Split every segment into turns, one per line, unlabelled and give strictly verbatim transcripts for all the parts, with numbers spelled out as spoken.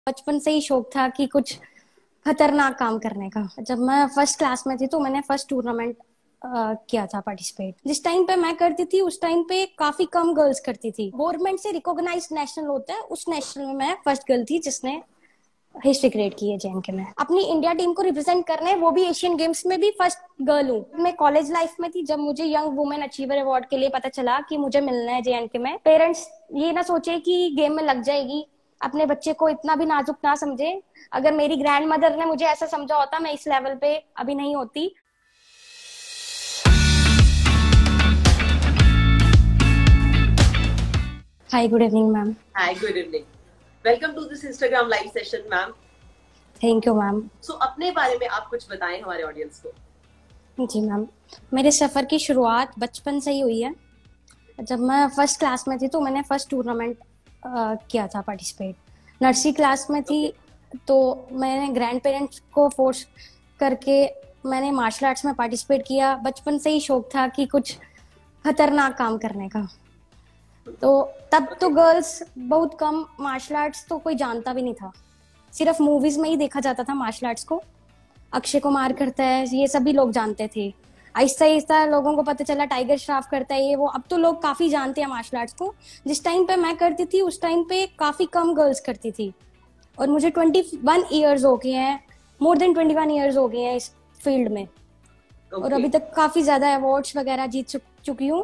बचपन से ही शौक था कि कुछ खतरनाक काम करने का। जब मैं फर्स्ट क्लास में थी तो मैंने फर्स्ट टूर्नामेंट किया था पार्टिसिपेट। जिस टाइम पे मैं करती थी उस टाइम पे काफी कम गर्ल्स करती थी। गवर्नमेंट से रिकॉग्नाइज नेशनल होता है, उस नेशनल में मैं फर्स्ट गर्ल थी जिसने हिस्ट्री क्रिएट की है जेएनके में। अपनी इंडिया टीम को रिप्रेजेंट करने, वो भी एशियन गेम्स में भी फर्स्ट गर्ल हूँ। मैं कॉलेज लाइफ में थी जब मुझे यंग वुमेन अचीवर अवार्ड के लिए पता चला कि मुझे मिलना है जेएनके में। पेरेंट्स ये ना सोचे कि गेम में लग जाएगी, अपने बच्चे को इतना भी नाजुक ना समझे। अगर मेरी ग्रैंड मदर ने मुझे ऐसा समझा होता, मैं इस लेवल पे अभी नहीं होती। Hi, good evening ma'am.
Hi, good evening. Welcome to this Instagram live session ma'am.
Thank you ma'am.
So अपने बारे में आप कुछ बताएं हमारे ऑडियंस को।
जी मैम, मेरे सफर की शुरुआत बचपन से ही हुई है। जब मैं फर्स्ट क्लास में थी तो मैंने फर्स्ट टूर्नामेंट किया था पार्टिसिपेट। नर्सरी क्लास में थी तो मैंने ग्रैंड पेरेंट्स को फोर्स करके मैंने मार्शल आर्ट्स में पार्टिसिपेट किया। बचपन से ही शौक था कि कुछ खतरनाक काम करने का। तो तब तो गर्ल्स बहुत कम, मार्शल आर्ट्स तो कोई जानता भी नहीं था, सिर्फ मूवीज में ही देखा जाता था मार्शल आर्ट्स को। अक्षय कुमार करता है, ये सभी लोग जानते थे। आहिस्ता आहिस्ता लोगों को पता चला टाइगर श्रॉफ करता है, ये वो। अब तो लोग काफी जानते हैं मार्शल आर्ट्स को। जिस टाइम पे मैं करती थी उस टाइम पे काफी कम गर्ल्स करती थी। और मुझे ट्वेंटी वन ईयर्स हो गए हैं, more than twenty one years हो गए हैं इस फील्ड में। okay. और अभी तक काफी ज्यादा अवार्ड्स वगैरह जीत चुकी हूँ।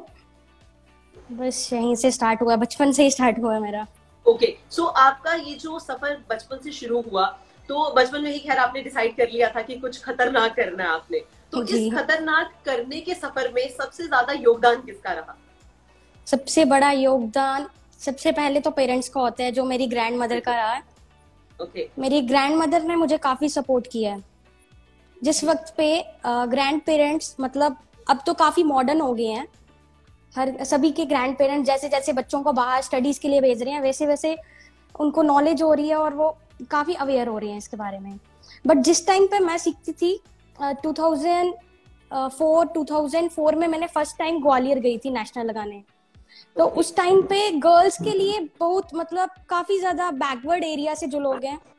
बस यहीं से स्टार्ट हुआ, बचपन से ही स्टार्ट हुआ मेरा।
Okay okay. सो so, आपका ये जो सफर बचपन से शुरू हुआ, तो बचपन में ही खैर आपने डिसाइड कर लिया था कि कुछ खतरनाक करना है आपने। तो इस खतरनाक करने के सफर में सबसे ज्यादा योगदान किसका रहा?
सबसे बड़ा योगदान सबसे पहले तो पेरेंट्स का होता है, जो मेरी ग्रैंड मदर का रहा है।
Okay okay.
मेरी ग्रैंड मदर ने मुझे काफी सपोर्ट किया है। जिस वक्त पे ग्रैंड पेरेंट्स, मतलब अब तो काफी मॉडर्न हो गए हैं, हर सभी के ग्रैंड पेरेंट्स जैसे जैसे बच्चों को बाहर स्टडीज के लिए भेज रहे हैं, वैसे वैसे उनको नॉलेज हो रही है और वो काफी अवेयर हो रहे हैं इसके बारे में। बट जिस टाइम पे मैं सीखती थी, two thousand four two thousand four में मैंने फर्स्ट टाइम ग्वालियर गई थी नेशनल लगाने। तो उस टाइम पे गर्ल्स के लिए बहुत, मतलब काफी ज्यादा बैकवर्ड एरिया से जो लोग हैं,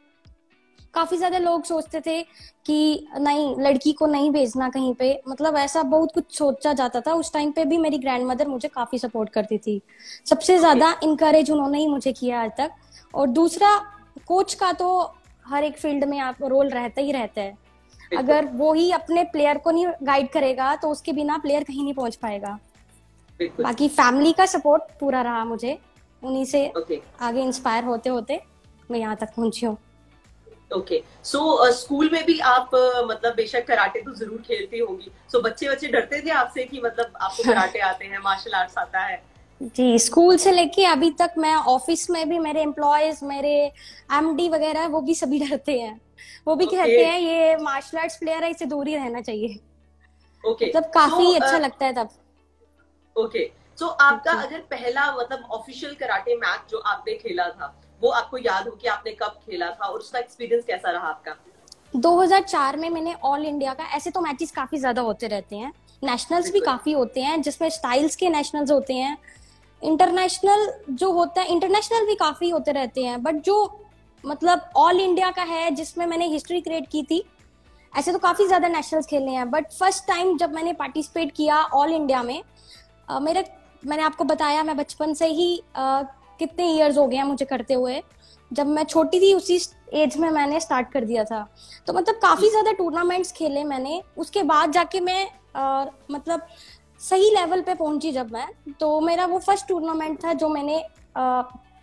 काफी ज्यादा लोग सोचते थे कि नहीं, लड़की को नहीं भेजना कहीं पे, मतलब ऐसा बहुत कुछ सोचा जाता था। उस टाइम पे भी मेरी ग्रैंड मदर मुझे काफी सपोर्ट करती थी। सबसे ज्यादा इनकरेज उन्होंने ही मुझे किया आज तक। और दूसरा, कोच का तो हर एक फील्ड में आप रोल रहता ही रहता है। अगर वो ही अपने प्लेयर को नहीं गाइड करेगा तो उसके बिना प्लेयर कहीं नहीं पहुंच पाएगा। बाकी फैमिली का सपोर्ट पूरा रहा मुझे, उन्हीं से okay. आगे इंस्पायर होते होते मैं यहाँ तक पहुंची हूँ।
ओके, सो स्कूल में भी आप uh, मतलब बेशक कराटे तो जरूर खेलती होंगी। सो so, बच्चे बच्चे डरते थे आपसे कि मतलब आपको कराटे आते हैं, मार्शल आर्ट्स आता है?
जी, स्कूल से लेके अभी तक मैं ऑफिस में भी, मेरे एम्प्लॉयज, मेरे एमडी वगैरह, वो भी सभी डरते हैं। वो भी okay. कहते हैं ये मार्शल आर्ट्स प्लेयर है, इससे दूर ही रहना चाहिए।
Okay okay.
मतलब काफी so, अच्छा
uh,
लगता है तब।
Okay okay. सो so, आपका okay. अगर पहला मतलब ऑफिशियल कराटे मैच जो आपने खेला था, वो आपको याद हो कि आपने कब खेला था और उसका एक्सपीरियंस कैसा रहा आपका?
दो हज़ार चार में मैंने ऑल इंडिया का, ऐसे तो मैचेस काफी ज्यादा होते रहते हैं, नेशनल्स भी काफी होते हैं जिसमें स्टाइल्स के नेशनल्स होते हैं, इंटरनेशनल जो होता है, इंटरनेशनल भी काफी होते रहते हैं। बट जो मतलब ऑल इंडिया का है जिसमें मैंने हिस्ट्री क्रिएट की थी, ऐसे तो काफी ज्यादा नेशनल्स खेलने हैं। बट फर्स्ट टाइम जब मैंने पार्टिसिपेट किया ऑल इंडिया में, uh, मेरे मैंने आपको बताया मैं बचपन से ही uh, कितने ईयर्स हो गए हैं मुझे करते हुए। जब मैं छोटी थी उसी एज में मैंने स्टार्ट कर दिया था। तो मतलब काफी ज्यादा टूर्नामेंट्स खेले मैंने। उसके बाद जाके मैं आ, मतलब सही लेवल पे पहुंची जब मैं, तो मेरा वो फर्स्ट टूर्नामेंट था जो मैंने आ,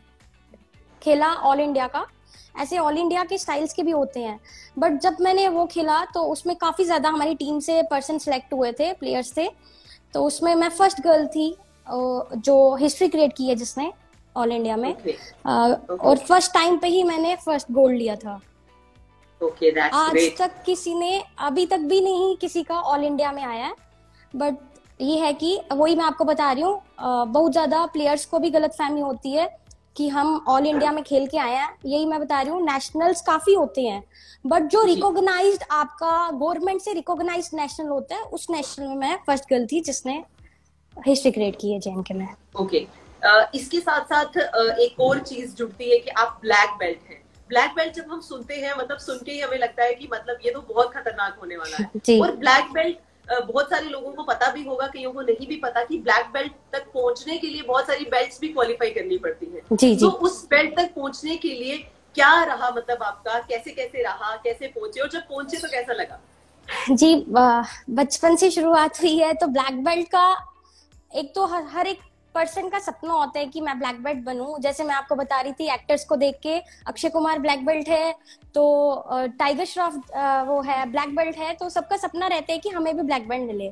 खेला ऑल इंडिया का। ऐसे ऑल इंडिया के स्टाइल्स के भी होते हैं, बट जब मैंने वो खेला तो उसमें काफी ज्यादा हमारी टीम से पर्सन सिलेक्ट हुए थे, प्लेयर्स थे। तो उसमें मैं फर्स्ट गर्ल थी जो हिस्ट्री क्रिएट की है जिसने ऑल इंडिया में। okay. uh, okay. और फर्स्ट टाइम पे ही मैंने फर्स्ट गोल्ड लिया था।
okay,
आज
great.
तक किसी ने, अभी तक भी नहीं किसी का ऑल इंडिया में आया है। बट ये है कि वही मैं आपको बता रही हूँ, uh, बहुत ज्यादा प्लेयर्स को भी गलतफहमी होती है कि हम ऑल इंडिया में खेल के आए हैं। यही मैं बता रही हूँ, नेशनल्स काफी होते हैं, बट जो रिकॉग्नाइज्ड आपका गवर्नमेंट से रिकॉग्नाइज्ड नेशनल होता है, उस नेशनल में मैं फर्स्ट गर्ल थी जिसने हिस्ट्री क्रिएट की है जेएनके में।
Okay okay. Uh, इसके साथ साथ uh, एक और चीज जुड़ती है कि आप ब्लैक बेल्ट हैं। ब्लैक बेल्ट जब हम सुनते हैं, मतलब सुन के ही हमें लगता है कि मतलब ये तो बहुत खतरनाक होने वाला है। और ब्लैक बेल्ट बहुत सारे लोगों को पता भी होगा, कईयों को नहीं भी पता कि ब्लैक बेल्ट तक पहुंचने के लिए बहुत सारी बेल्ट्स भी क्वालिफाई करनी पड़ती हैं।
जी, जी.
तो उस बेल्ट तक पहुंचने के लिए क्या रहा, मतलब आपका कैसे कैसे रहा, कैसे पहुंचे, और जब पहुंचे तो कैसा लगा?
जी, बचपन से शुरुआत हुई है तो ब्लैक बेल्ट का एक तो हर, हर एक पर्सन का सपना होता है कि मैं ब्लैक बेल्ट बनूं। जैसे मैं आपको बता रही थी, एक्टर्स को देख के अक्षय कुमार ब्लैक बेल्ट है, तो टाइगर श्रॉफ वो है ब्लैक बेल्ट है, तो सबका सपना रहता है कि हमें भी ब्लैक बेल्ट मिले।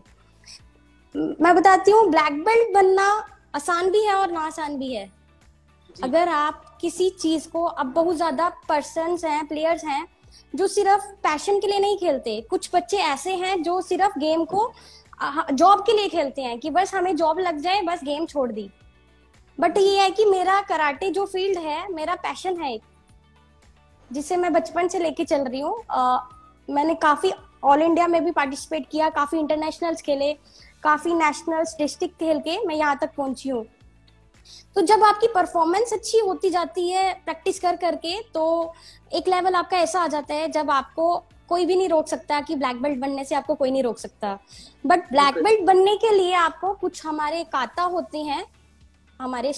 मैं बताती हूँ, ब्लैक बेल्ट बनना आसान भी है और ना आसान भी है। अगर आप किसी चीज को, अब बहुत ज्यादा पर्सन्स हैं, प्लेयर्स हैं जो सिर्फ पैशन के लिए नहीं खेलते। कुछ बच्चे ऐसे हैं जो सिर्फ गेम को जॉब के लिए खेलते हैं कि बस हमें जॉब लग जाए, बस गेम छोड़ दी। बट ये है कि मेरा कराटे जो फील्ड है, मेरा पैशन है, जिसे मैं बचपन से लेके चल रही हूँ। मैंने काफी ऑल इंडिया में भी पार्टिसिपेट किया, काफी इंटरनेशनल्स खेले, काफी नेशनल्स, डिस्ट्रिक्ट खेल के मैं यहाँ तक पहुंची हूँ। तो जब आपकी परफॉर्मेंस अच्छी होती जाती है प्रैक्टिस कर करके, तो एक लेवल आपका ऐसा आ जाता है जब आपको कोई भी नहीं रोक सकता, कि ब्लैक बेल्ट बनने से आपको कोई नहीं रोक सकता। बट ब्लैक बेल्ट बनने के लिए आपको कुछ हमारे काता होते हैं, हमारे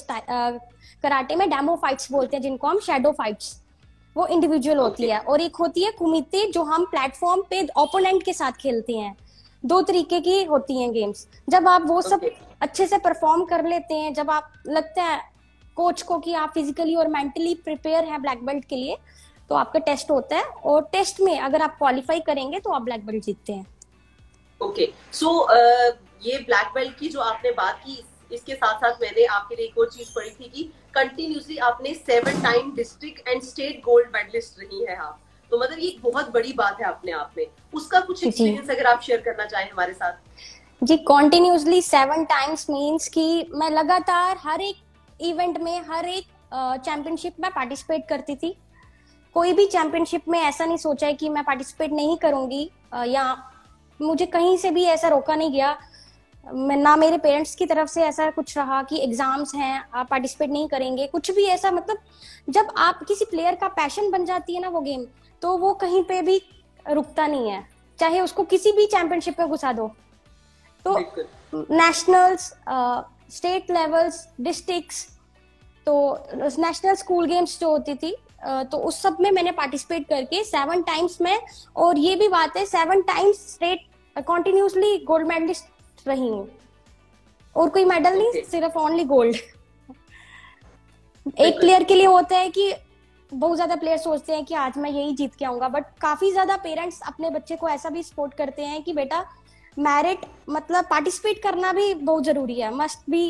कराटे में डेमो फाइट्स बोलते हैं जिनको हम, शैडो फाइट्स, वो इंडिविजुअल होती है। और एक होती है कुमिते, जो हम प्लेटफॉर्म पे ओपोनेंट के साथ खेलते हैं। दो तरीके की होती हैं गेम्स। जब आप वो सब अच्छे से परफॉर्म कर लेते हैं, जब आप लगता है कोच को कि आप फिजिकली और मेंटली प्रिपेयर हैं ब्लैक बेल्ट के लिए, तो आपका टेस्ट होता है, और टेस्ट में अगर आप क्वालिफाई करेंगे तो आप ब्लैक बेल्ट जीतते हैं।
ओके, सो ये ब्लैक बेल्ट की जो आपने बात की, इसके साथ साथ मैंने आपके लिए एक और चीज पढ़ी थी कि कंटिन्यूसली आपने seven time district and state gold medalist रही है आप। तो मतलब ये बहुत बड़ी बात है अपने आप में। उसका कुछ एक्सपीरियंस अगर आप शेयर करना चाहें हमारे साथ।
जी, कॉन्टिन्यूसली सेवन टाइम्स मीन्स कि मैं लगातार हर एक इवेंट में, हर एक चैंपियनशिप में पार्टिसिपेट करती थी। कोई भी चैंपियनशिप में ऐसा नहीं सोचा है कि मैं पार्टिसिपेट नहीं करूंगी, या मुझे कहीं से भी ऐसा रोका नहीं गया। ना मेरे पेरेंट्स की तरफ से ऐसा कुछ रहा कि एग्जाम्स हैं, आप पार्टिसिपेट नहीं करेंगे, कुछ भी ऐसा। मतलब जब आप किसी प्लेयर का पैशन बन जाती है ना वो गेम, तो वो कहीं पे भी रुकता नहीं है, चाहे उसको किसी भी चैंपियनशिप में घुसा दो। तो नेशनल्स, स्टेट लेवल्स, डिस्ट्रिक्ट्स, तो नेशनल स्कूल गेम्स जो होती थी, तो उस सब में मैंने पार्टिसिपेट करके सेवन टाइम्स में, और ये भी बात है seven times state continuously gold medalist रही हूँ। और कोई मेडल नहीं, सिर्फ ओनली गोल्ड। एक प्लेयर के लिए होता है कि बहुत ज्यादा प्लेयर सोचते हैं कि आज मैं यही जीत के आऊंगा, बट काफी ज्यादा पेरेंट्स अपने बच्चे को ऐसा भी सपोर्ट करते हैं कि बेटा मेरिट, मतलब पार्टिसिपेट करना भी बहुत जरूरी है, मस्ट बी।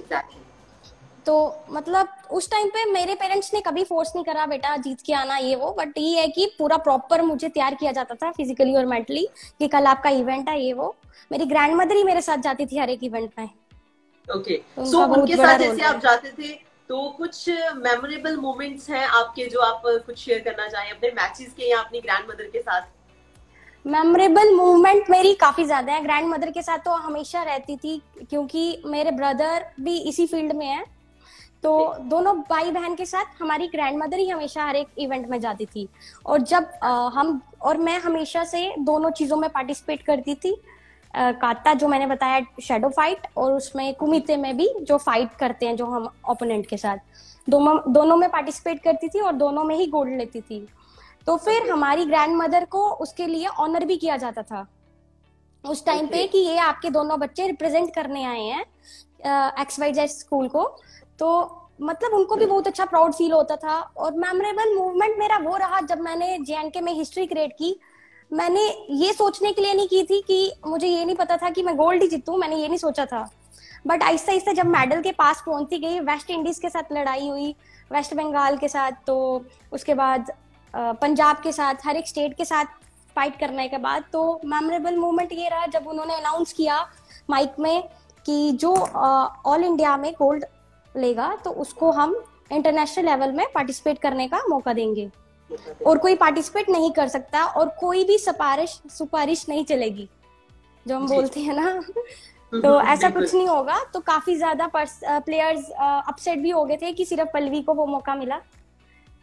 तो मतलब उस टाइम पे मेरे पेरेंट्स ने कभी फोर्स नहीं करा बेटा जीत के आना ये वो, बट ये है कि पूरा प्रॉपर मुझे तैयार किया जाता था फिजिकली और मेंटली कि कल आपका इवेंट है ये वो। मेरी ग्रैंड मदर ही मेरे साथ जाती थी हर एक इवेंट में।
ओके, सो उनके साथ जैसे आप जाते थे, तो कुछ मेमोरेबल मोमेंट्स हैं आपके जो आप कुछ शेयर करना चाहें अपने मैचेस के या अपनी ग्रैंड मदर के साथ?
मेमोरेबल मूवमेंट मेरी काफी ज्यादा है। ग्रैंड मदर के साथ तो हमेशा रहती थी, क्योंकि मेरे ब्रदर भी इसी फील्ड में है, तो दोनों भाई बहन के साथ हमारी ग्रैंड मदर ही हमेशा हर एक इवेंट में जाती थी। और जब आ, हम और मैं हमेशा से दोनों चीजों में पार्टिसिपेट करती थी। आ, काता जो मैंने बताया शैडो फाइट, और उसमें कुमिते में भी जो फाइट करते हैं जो हम ओपोनेंट के साथ, दोनों दोनों में पार्टिसिपेट करती थी और दोनों में ही गोल्ड लेती थी। तो फिर हमारी ग्रैंड मदर को उसके लिए ऑनर भी किया जाता था उस टाइम पे कि ये आपके दोनों बच्चे रिप्रेजेंट करने आए हैं एक्स वाई जेड स्कूल को। तो मतलब उनको भी बहुत अच्छा प्राउड फील होता था। और मेमोरेबल मूवमेंट मेरा वो रहा जब मैंने जे एंड के में हिस्ट्री क्रिएट की। मैंने ये सोचने के लिए नहीं की थी कि मुझे ये नहीं पता था कि मैं गोल्ड ही जीतूं, मैंने ये नहीं सोचा था। बट आहिस्ता आहिस्ता जब मेडल के पास पहुंचती गई, वेस्ट इंडीज के साथ लड़ाई हुई, वेस्ट बंगाल के साथ, तो उसके बाद पंजाब के साथ, हर एक स्टेट के साथ फाइट करने के बाद, तो मेमोरेबल मोमेंट ये रहा जब उन्होंने अनाउंस किया माइक में कि जो ऑल इंडिया में गोल्ड लेगा तो उसको हम इंटरनेशनल लेवल में पार्टिसिपेट करने का मौका देंगे, और कोई पार्टिसिपेट नहीं कर सकता और कोई भी सिफारिश सुपारिश नहीं चलेगी, जो हम बोलते हैं ना। तो ऐसा कुछ नहीं होगा। तो काफी ज्यादा प्लेयर्स अपसेट भी हो गए थे कि सिर्फ पल्लवी को वो मौका मिला।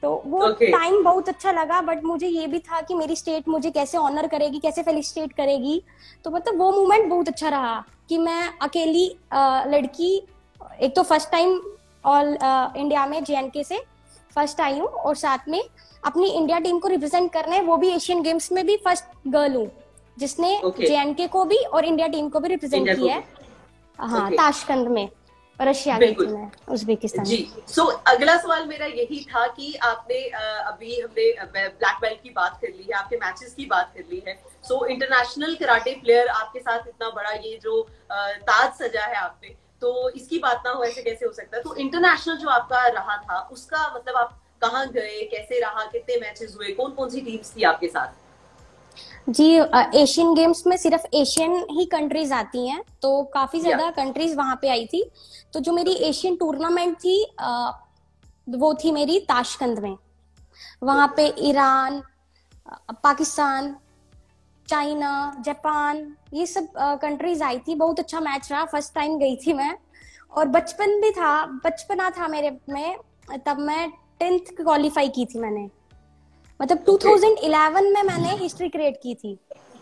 तो वो टाइम okay. बहुत अच्छा लगा, बट मुझे ये भी था कि मेरी स्टेट मुझे कैसे ऑनर करेगी, कैसे फेलिसिटेट करेगी। तो मतलब वो मोमेंट बहुत अच्छा रहा कि मैं अकेली आ, लड़की, एक तो फर्स्ट टाइम ऑल इंडिया में जेएनके से फर्स्ट आई हूँ, और साथ में अपनी इंडिया टीम को रिप्रेजेंट करने, वो भी एशियन गेम्स में भी फर्स्ट गर्ल हूँ जिसने okay. जेएनके को भी और इंडिया टीम को भी रिप्रेजेंट किया है। हाँ okay. ताशकंद में, रशिया गई थी मैं, उज्बेकिस्तान
जी। सो so, अगला सवाल मेरा यही था कि आपने अभी हमने ब्लैक बेल्ट की बात कर ली है, आपके मैचेस की बात कर ली है। So so, international karate player आपके साथ इतना बड़ा ये जो ताज सजा है आपने, तो इसकी बात ना हो ऐसे कैसे हो सकता है। तो इंटरनेशनल जो आपका रहा था उसका मतलब आप कहाँ गए, कैसे रहा, कितने मैचेस हुए, कौन कौन सी टीम्स थी आपके साथ?
जी, एशियन गेम्स में सिर्फ एशियन ही कंट्रीज आती हैं, तो काफी ज्यादा कंट्रीज वहां पे आई थी। तो जो मेरी एशियन टूर्नामेंट थी आ, वो थी मेरी ताशकंद में। वहां पे ईरान, पाकिस्तान, चाइना, जापान, ये सब कंट्रीज आई थी। बहुत अच्छा मैच रहा, फर्स्ट टाइम गई थी मैं, और बचपन भी था, बचपना था मेरे में, तब मैं टेंथ क्वालिफाई की थी मैंने, मतलब okay. दो हज़ार ग्यारह में मैंने हिस्ट्री क्रिएट की थी,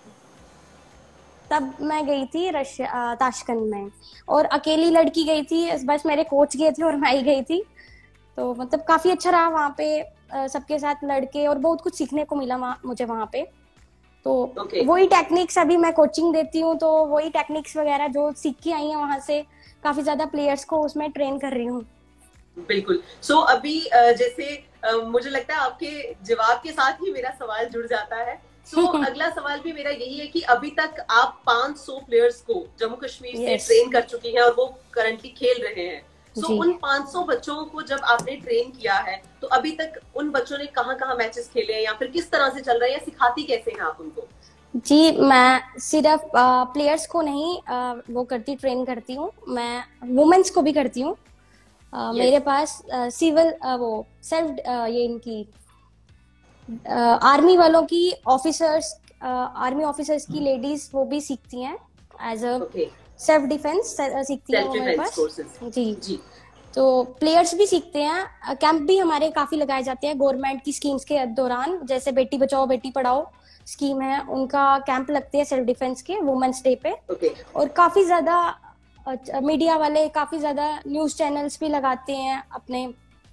तब मैं गई थी रशिया ताशकंद में, और अकेली लड़की गई थी, बस मेरे कोच गए थे और मैं ही गई थी। तो मतलब काफी अच्छा रहा वहाँ पे सबके साथ लड़के, और बहुत कुछ सीखने को मिला वहाँ मुझे वहाँ पे। तो okay. वही टेक्निक्स अभी मैं कोचिंग देती हूँ, तो वही टेक्निक्स वगैरह जो सीख के आई हैं वहाँ से, काफी ज्यादा प्लेयर्स को उसमें ट्रेन कर रही हूँ।
बिल्कुल। सो so, अभी जैसे मुझे लगता है आपके जवाब के साथ ही मेरा सवाल जुड़ जाता है। तो so, अगला सवाल भी मेरा यही है कि अभी तक आप पाँच सौ प्लेयर्स को जम्मू कश्मीर yes. से ट्रेन कर चुकी हैं और वो करंटली खेल रहे हैं। सो so, उन पाँच सौ बच्चों को जब आपने ट्रेन किया है, तो अभी तक उन बच्चों ने कहाँ कहाँ मैचेस खेले हैं, या फिर किस तरह से चल रहा है, या सिखाती कैसे हैं आप उनको?
जी, मैं सिर्फ प्लेयर्स को नहीं आ, वो करती ट्रेन करती हूँ, मैं वुमेन्स को भी करती हूँ। Uh, yes. मेरे पास सिविल uh, uh, वो सेल्फ uh, ये इनकी आर्मी uh, वालों की ऑफिसर्स, आर्मी ऑफिसर्स की लेडीज वो भी सीखती हैं एज अ सेल्फ डिफेंस सीखती हैं वो मेरे पास। जी जी। तो प्लेयर्स भी सीखते हैं, कैंप भी हमारे काफी लगाए जाते हैं गवर्नमेंट की स्कीम्स के दौरान, जैसे बेटी बचाओ बेटी पढ़ाओ स्कीम है, उनका कैंप लगते हैं सेल्फ डिफेंस के वुमेन्स डे पे। okay. और काफी ज्यादा मीडिया वाले, काफी ज्यादा न्यूज चैनल्स भी लगाते हैं, अपने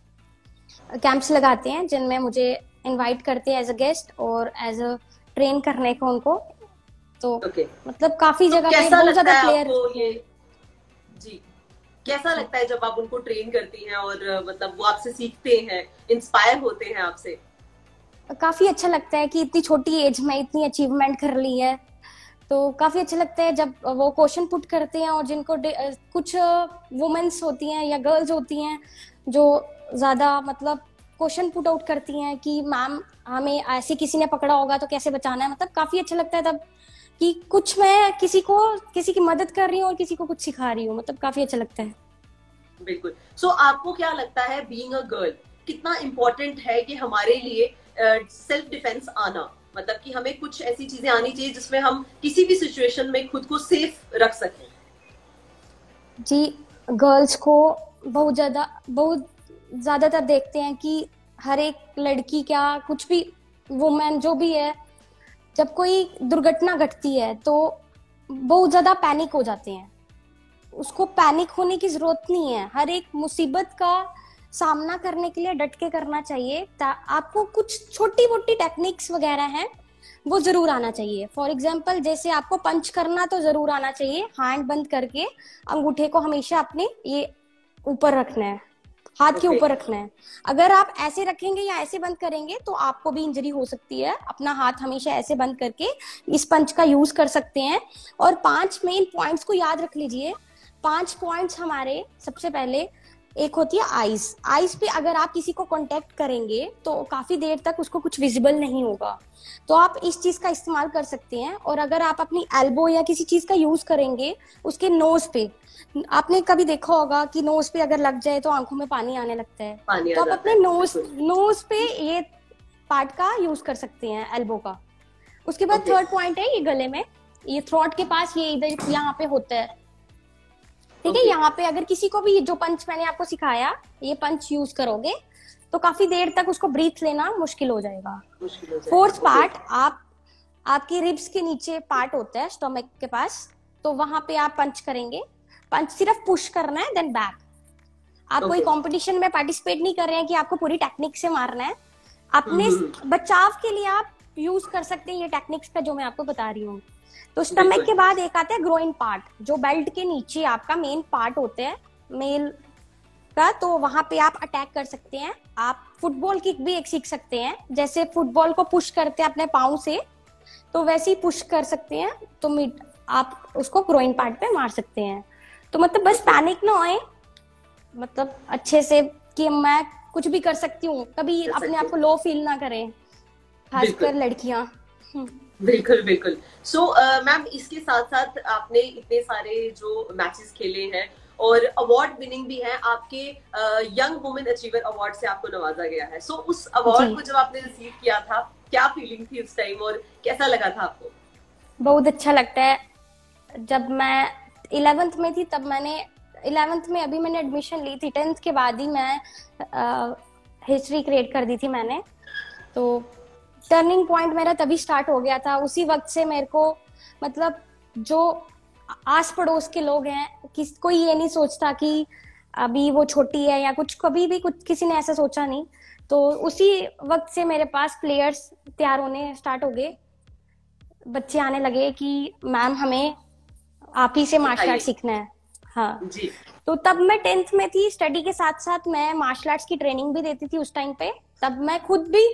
कैंप्स लगाते हैं जिनमें मुझे इनवाइट करते हैं एज अ गेस्ट और एज अ ट्रेन करने को उनको। तो okay. मतलब काफी जगह पे बहुत ज्यादा प्लेयर
ये जी कैसा लगता है जब आप उनको ट्रेन करती हैं और मतलब वो आपसे सीखते हैं, इंस्पायर होते हैं आपसे?
काफी अच्छा लगता है कि इतनी छोटी एज में इतनी अचीवमेंट कर ली है, तो काफी अच्छा लगता है जब वो क्वेश्चन पुट करते हैं, और जिनको कुछ वुमेन्स होती हैं या गर्ल्स होती हैं जो ज्यादा मतलब क्वेश्चन पुट आउट करती हैं कि मैम हमें ऐसे किसी ने पकड़ा होगा तो कैसे बचाना है, मतलब काफी अच्छा लगता है तब कि कुछ मैं किसी को किसी की मदद कर रही हूँ और किसी को कुछ सिखा रही हूँ, मतलब काफी अच्छा लगता है।
बिल्कुल। सो so, आपको क्या लगता है बीइंग अ गर्ल कितना इम्पोर्टेंट है कि हमारे लिए सेल्फ डिफेंस आना, मतलब कि हमें कुछ ऐसी चीजें आनी चाहिए जिसमें हम किसी भी सिचुएशन में खुद को सेफ रख सकें?
जी, गर्ल्स को बहुत ज्यादा बहुत ज्यादातर देखते हैं कि हर एक लड़की, क्या कुछ भी वुमेन जो भी है, जब कोई दुर्घटना घटती है तो बहुत ज्यादा पैनिक हो जाते हैं। उसको पैनिक होने की जरूरत नहीं है, हर एक मुसीबत का सामना करने के लिए डट के करना चाहिए। आपको कुछ छोटी मोटी टेक्निक्स वगैरह हैं वो जरूर आना चाहिए। फॉर एग्जाम्पल जैसे आपको पंच करना तो जरूर आना चाहिए, हैंड बंद करके अंगूठे को हमेशा अपने ये ऊपर रखना है, हाथ okay. के ऊपर रखना है। अगर आप ऐसे रखेंगे या ऐसे बंद करेंगे तो आपको भी इंजरी हो सकती है। अपना हाथ हमेशा ऐसे बंद करके इस पंच का यूज कर सकते हैं। और पांच मेन पॉइंट्स को याद रख लीजिए। पांच पॉइंट्स हमारे, सबसे पहले एक होती है आईज। आईज पे अगर आप किसी को कांटेक्ट करेंगे तो काफी देर तक उसको कुछ विजिबल नहीं होगा, तो आप इस चीज का इस्तेमाल कर सकते हैं। और अगर आप अपनी एल्बो या किसी चीज का यूज करेंगे उसके नोज पे, आपने कभी देखा होगा कि नोज पे अगर लग जाए तो आंखों में पानी आने लगता है, तो आप अपने नोज नोज पे ये पार्ट का यूज कर सकते हैं, एल्बो का। उसके बाद थर्ड okay. पॉइंट है ये गले में, ये थ्रोट के पास, ये इधर यहाँ पे होता है, ठीक है okay. यहाँ पे अगर किसी को भी जो पंच मैंने आपको सिखाया ये पंच यूज करोगे तो काफी देर तक उसको ब्रीथ लेना मुश्किल हो जाएगा। Fourth
Okay.
पार्ट, आप आपकी रिब्स के नीचे पार्ट होता है स्टमक के पास, तो वहां पे आप पंच करेंगे। पंच सिर्फ पुश करना है, देन बैक। आप कोई
Okay.
कंपटीशन में पार्टिसिपेट नहीं कर रहे हैं कि आपको पूरी टेक्निक से मारना है। अपने
हम्म,
बचाव के लिए आप यूज कर सकते हैं ये टेक्निक्स का जो मैं आपको बता रही हूँ। तो स्टमक
बिल्कुल।
के बाद एक आता है ग्रोइन पार्ट, जो बेल्ट के नीचे आपका मेन पार्ट होते हैं मेल का, तो वहां पे आप अटैक कर सकते हैं। आप फुटबॉल किक भी एक सीख सकते हैं, जैसे फुटबॉल को पुश करते हैं अपने पाँव से, तो वैसे ही पुश कर सकते हैं, तो मिड आप उसको ग्रोइन पार्ट पे मार सकते हैं। तो मतलब बस पैनिक ना होए, मतलब अच्छे से कि मैं कुछ भी कर सकती हूँ, कभी
कर
अपने
सकते
आप को लो फील ना करें, खासकर लड़कियां।
बिल्कुल बिल्कुल। सो मैम, इसके साथ साथ आपने इतने सारे जो मैचेस खेले हैं और अवार्ड विनिंग भी है, आपके यंग वुमेन अचीवर अवार्ड से आपको नवाजा गया है। सो so, उस अवार्ड को जब आपने रिसीव किया था, क्या फीलिंग थी उस टाइम और कैसा लगा था आपको?
बहुत अच्छा लगता है। जब मैं इलेवेंथ में थी तब मैंने इलेवेंथ में अभी मैंने एडमिशन ली थी, टेंथ के बाद ही मैं हिस्ट्री क्रिएट कर दी थी मैंने। तो टर्निंग पॉइंट मेरा तभी स्टार्ट हो गया था। उसी वक्त से मेरे को मतलब जो आस पड़ोस के लोग हैं, किस कोई ये नहीं सोचता कि अभी वो छोटी है या कुछ, कभी भी कुछ किसी ने ऐसा सोचा नहीं। तो उसी वक्त से मेरे पास प्लेयर्स तैयार होने स्टार्ट हो गए, बच्चे आने लगे कि मैम हमें आप ही से मार्शल आर्ट सीखना है। हाँ
जी।
तो तब मैं टेंथ में थी, स्टडी के साथ साथ मैं मार्शल आर्ट्स की ट्रेनिंग भी देती थी उस टाइम पे। तब मैं खुद भी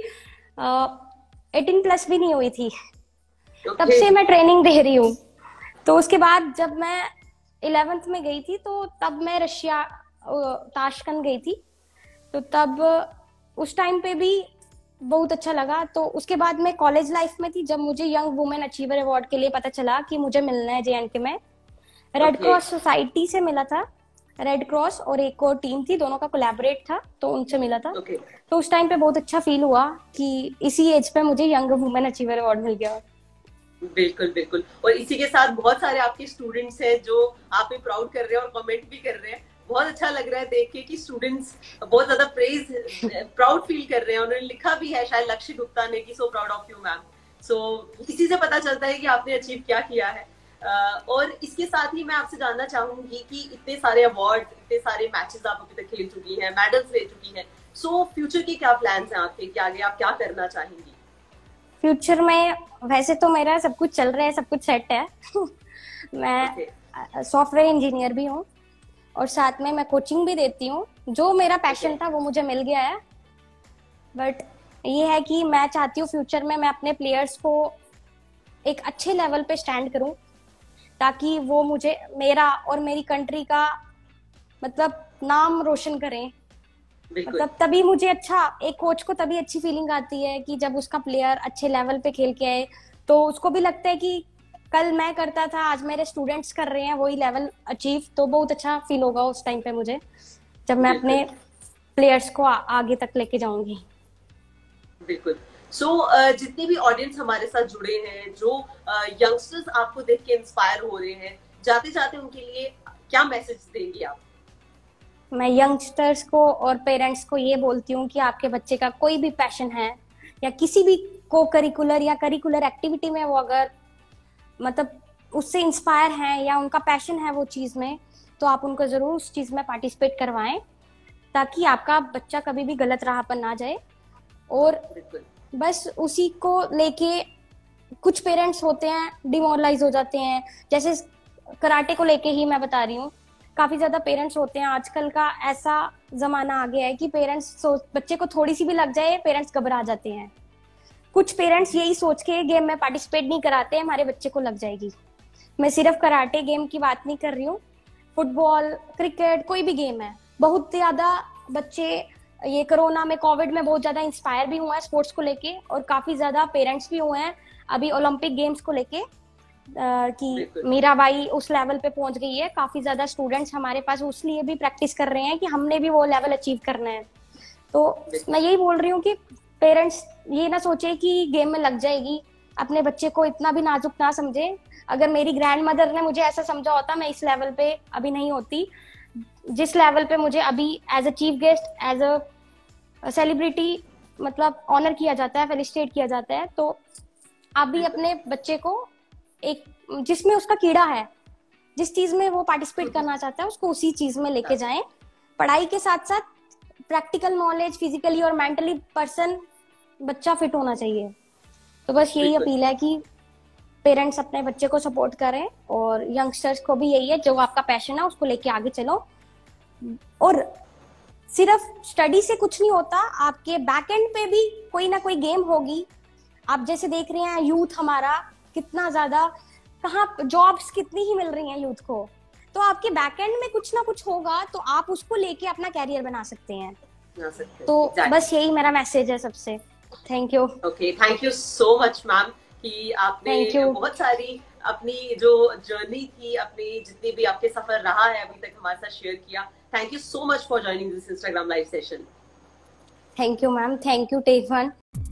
एटीन प्लस भी नहीं हुई थी,
okay.
तब से मैं ट्रेनिंग दे रही हूँ। तो उसके बाद जब मैं इलेवेंथ में गई थी, तो तब मैं रशिया ताशकंद गई थी, तो तब उस टाइम पे भी बहुत अच्छा लगा। तो उसके बाद मैं कॉलेज लाइफ में थी, जब मुझे यंग वुमेन अचीवर अवार्ड के लिए पता चला कि मुझे मिलना है जे एंड के में। रेड क्रॉस सोसाइटी से मिला था, रेड क्रॉस और एक और टीम थी, दोनों का कोलैबोरेट था, तो उनसे मिला था।
okay.
तो उस टाइम पे बहुत अच्छा फील हुआ कि इसी एज पे मुझे यंग वुमेन अचीवर अवार्ड मिल गया।
बिल्कुल बिल्कुल। और इसी के साथ बहुत सारे आपके स्टूडेंट्स हैं जो आप पे प्राउड कर रहे हैं और कमेंट भी कर रहे हैं। बहुत अच्छा लग रहा है देख के कि स्टूडेंट्स बहुत ज्यादा प्रेज प्राउड फील कर रहे हैं। उन्होंने लिखा भी है शायद लक्ष्य गुप्ता ने कि so proud of you ma'am. So इसी से पता चलता है कि आपने अचीव क्या किया है। uh, और इसके साथ ही मैं आपसे जानना चाहूंगी कि इतने सारे अवार्ड, इतने सारे मैचेस आप अभी तक खेल चुकी हैं, मेडल्स ले चुकी हैं, सो so, फ्यूचर के क्या प्लान्स हैं आपके, कि आगे आप क्या करना चाहेंगी?
फ्यूचर में वैसे तो मेरा सब कुछ चल रहा है, सब कुछ सेट है। मैं सॉफ्टवेयर इंजीनियर भी हूँ और साथ में मैं कोचिंग भी देती हूँ। जो मेरा पैशन था वो मुझे मिल गया है, बट ये है कि मैं चाहती हूँ फ्यूचर में मैं अपने प्लेयर्स को एक अच्छे लेवल पे स्टैंड करूँ, ताकि वो मुझे, मेरा और मेरी कंट्री का मतलब नाम रोशन करें। मतलब तभी मुझे अच्छा, एक कोच को तभी अच्छी फीलिंग आती है कि जब उसका प्लेयर अच्छे लेवल पे खेल के आए, तो उसको भी लगता है कि कल मैं करता था, आज मेरे स्टूडेंट्स कर रहे हैं वही लेवल अचीव, तो बहुत अच्छा फील होगा उस टाइम पे मुझे, जब मैं अपने प्लेयर्स को आ, आगे तक लेके जाऊंगी।
बिल्कुल। सो so, uh, जितने भी ऑडियंस हमारे साथ जुड़े हैं, जो यंगस्टर्स uh, आपको देख के इंस्पायर हो रहे हैं, जाते जाते उनके लिए क्या मैसेज देंगी आप? मैं
यंगस्टर्स को और पेरेंट्स को ये बोलती हूँ कि आपके बच्चे का कोई भी पैशन है या किसी भी को करिकुलर या करिकुलर एक्टिविटी में वो अगर मतलब उससे इंस्पायर हैं या उनका पैशन है वो चीज में, तो आप उनको जरूर उस चीज में पार्टिसिपेट करवाएं, ताकि आपका बच्चा कभी भी गलत राह पर ना जाए। और बस उसी को लेके कुछ पेरेंट्स होते हैं डिमोरलाइज हो जाते हैं, जैसे कराटे को लेके ही मैं बता रही हूँ, काफी ज्यादा पेरेंट्स होते हैं, आजकल का ऐसा जमाना आ गया है कि पेरेंट्स बच्चे को थोड़ी सी भी लग जाए पेरेंट्स घबरा जाते हैं। कुछ पेरेंट्स यही सोच के गेम में पार्टिसिपेट नहीं कराते, हमारे बच्चे को लग जाएगी। मैं सिर्फ कराटे गेम की बात नहीं कर रही हूँ, फुटबॉल, क्रिकेट, कोई भी गेम है। बहुत ज्यादा बच्चे ये कोरोना में, कोविड में बहुत ज्यादा इंस्पायर भी हुए हैं स्पोर्ट्स को लेके, और काफी ज्यादा पेरेंट्स भी हुए हैं अभी ओलंपिक गेम्स को लेके कि मीराबाई उस लेवल पे पहुंच गई है। काफी ज्यादा स्टूडेंट्स हमारे पास उसलिए भी प्रैक्टिस कर रहे हैं कि हमने भी वो लेवल अचीव करना है। तो मैं यही बोल रही हूँ कि पेरेंट्स ये ना सोचे कि गेम में लग जाएगी, अपने बच्चे को इतना भी नाजुक ना समझे। अगर मेरी ग्रैंड मदर ने मुझे ऐसा समझा होता, मैं इस लेवल पे अभी नहीं होती जिस लेवल पे मुझे अभी as a chief guest, as a celebrity मतलब ऑनर किया जाता है, फेलिसिटेट किया जाता है। तो आप भी अपने बच्चे को एक जिसमें उसका कीड़ा है, जिस चीज में वो पार्टिसिपेट करना चाहता है, उसको उसी चीज में लेके जाएं। पढ़ाई के साथ साथ प्रैक्टिकल नॉलेज, फिजिकली और मेंटली पर्सन बच्चा फिट होना चाहिए। तो बस यही अपील है कि पेरेंट्स अपने बच्चे को सपोर्ट करें, और यंगस्टर्स को भी यही है, जो आपका पैशन है उसको लेके आगे चलो। और सिर्फ स्टडी से कुछ नहीं होता, आपके बैक एंड पे भी कोई ना कोई गेम होगी। आप जैसे देख रहे हैं यूथ हमारा कितना ज्यादा, कहाँ जॉब्स कितनी ही मिल रही हैं यूथ को, तो आपके बैक एंड में कुछ ना कुछ होगा, तो आप उसको लेके अपना कैरियर बना सकते हैं।
बना सकते हैं।
तो
exactly.
बस यही मेरा मैसेज है सबसे। Thank you.
Okay, thank you so much ma'am कि आपने बहुत सारी अपनी जो जर्नी थी, अपनी जितनी भी आपके सफर रहा है अभी तक हमारे साथ शेयर किया। Thank you so much for joining this Instagram live session.
Thank you ma'am, thank you टेफन।